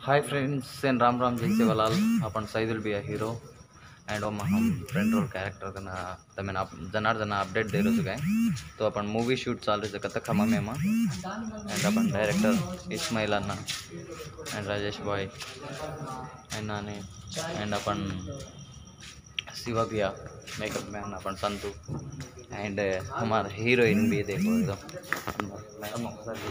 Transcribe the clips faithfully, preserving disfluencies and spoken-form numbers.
hi friends and Ram Ram जय सेवालाल अपन सईदुल भी hero and हम हम फ्रेंड रोल कैरेक्टर का तमें जनार्दन अपडेट दे रहे गए तो अपन मूवी शूट चालू से कत खमा में एंड अपन डायरेक्टर इस्माइल अन्ना एंड राजेश भाई एंड नानी एंड अपन शिवा भैया makeup man upon Santu and हमारा हीरोइन भी देखो एकदम मैडम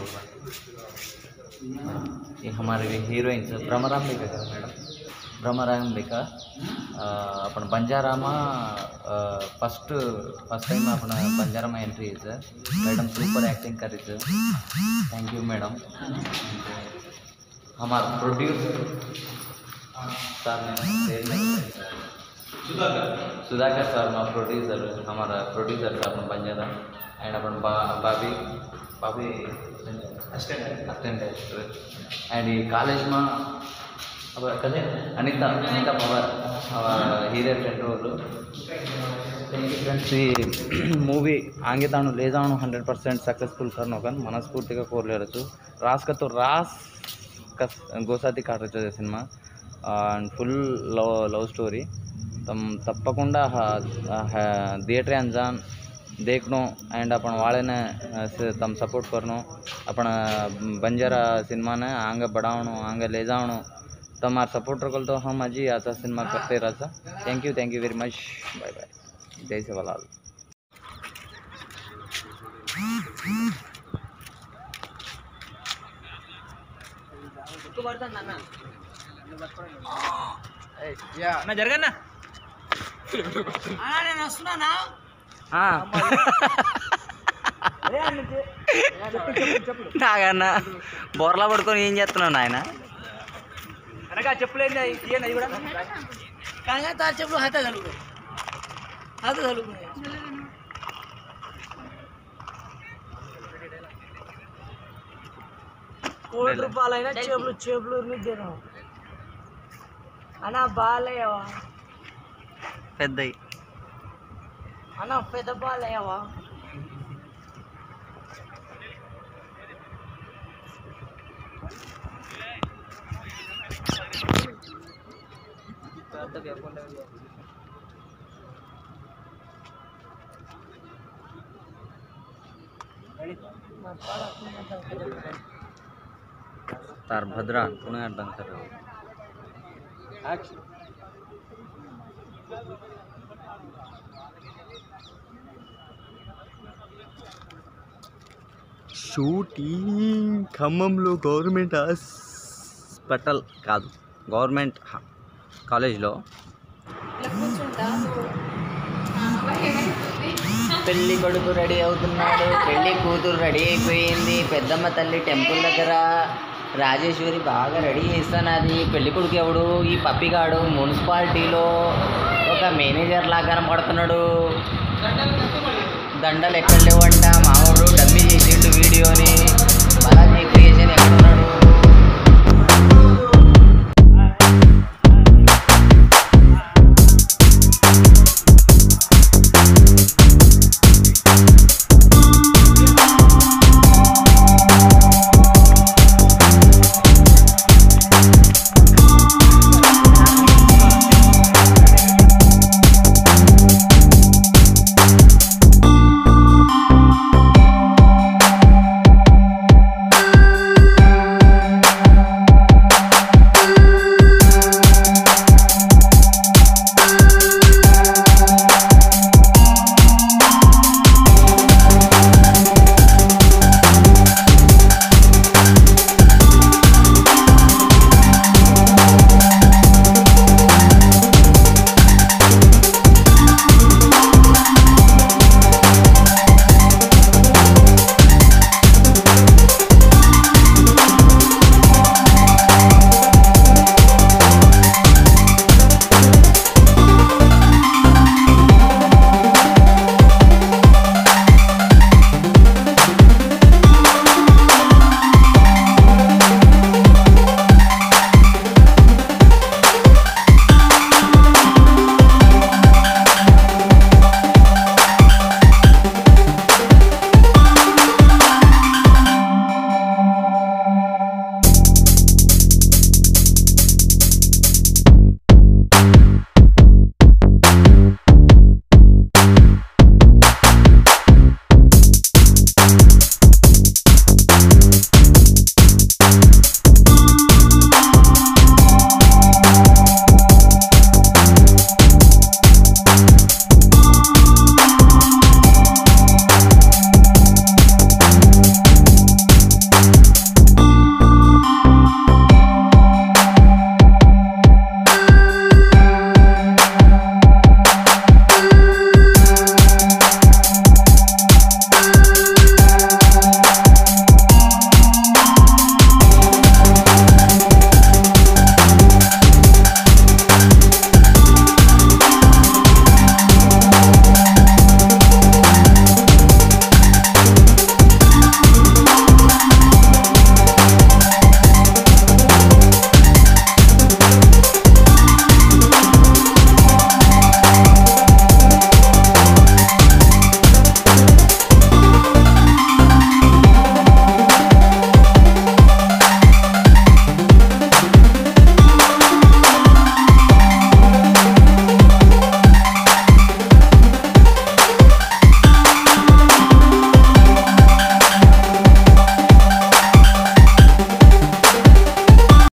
ये हमारे हीरोइन ब्रह्मरांबिका का मैडम ब्रह्मरांबिका अपन बंजारा में फर्स्ट फर्स्ट टाइम अपन बंजारा में एंट्री है सर मैडम सुपर एक्टिंग करी सर थैंक यू मैडम हमारा प्रोड्यूसर सर सुधाकर सर मा प्रोड्यूसर हमारा प्रोड्यूसर सर अपन बंजारा एंड अपन बा Babi Babi assistant assistant and ये कॉलेज में अब कदे Anita Anita Pawar hero friend role friends ये मूवी आगे तानु ले जाऊँ हंड्रेड परसेंट सक्सेसफुल करनो कन मनस्फूर्ति का कोर ले रचु रास का तो रास का गोसाती काट रचु cinema and full love love story तम तप्पकुंडा थिएटर अंजान देखनो एंड अपन वाले ने तम सपोर्ट करनो अपन बंजारा सिनेमा ने आगे बढ़ावनो आगे ले जावनो तमार सपोर्टर को तो हम अजी ऐसा सिनेमा करते रहता thank you thank you very much bye bye जय सेवालाल ना जरगा ना నాగన్న బోర్లా పడుకొని ఏం చేస్తున్నావు నాయన అనగా చెప్పులేదు ఇది కూడా కానీ తారు చెప్పులు హత కలుగు హత కలుగు కోటి రూపాయలైనా చెప్పులు చెప్పులు ఉరిమిద్దాను అన్నా బాగాలేవా పెద్దయి అన్నా పెద్ద బాగాలేవా तार भद्रा पुणे अड्डा सर షూటింగ్ ఖమ్మంలో గవర్నమెంట్ హాస్పిటల్ కాదు గవర్నమెంట్ కాలేజ్లో పెళ్ళి కొడుకు రెడీ అవుతున్నాడు పెళ్ళి కూతురు రెడీ అయిపోయింది పెద్దమ్మ తల్లి టెంపుల్ దగ్గర రాజేశ్వరి బాగా రెడీ చేస్తున్నది పెళ్ళి కొడుకు ఎవడు ఈ పప్పిగాడు మున్సిపాలిటీలో ఒక మేనేజర్ లాగా కనపడుతున్నాడు దండలు ఎక్కడ లేవంట మామూలు డమ్మీ చేసిండు వీడియోని బాలాజీ క్రియేషన్ ఎక్కడున్నాడు